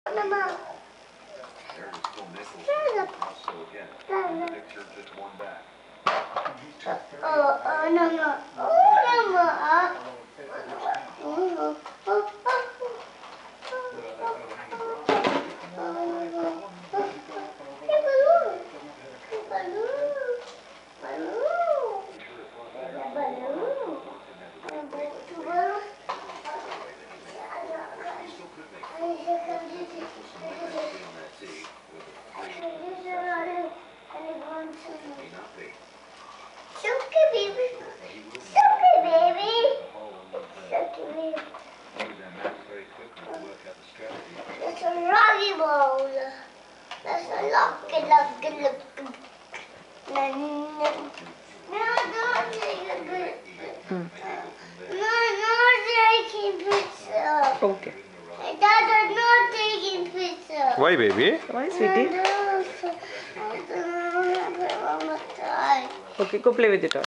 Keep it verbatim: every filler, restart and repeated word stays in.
Mama. Oh, oh, no, no. Oh, Mama. Oh, oh, Suki baby, Suki baby, Suki baby. That's a ruggy ball. That's a lucky, lucky, lucky. No, no, no, no, no taking pizza. Okay. Dad, not taking pizza. Why, baby? Why, sweetie? Okay, go play with it.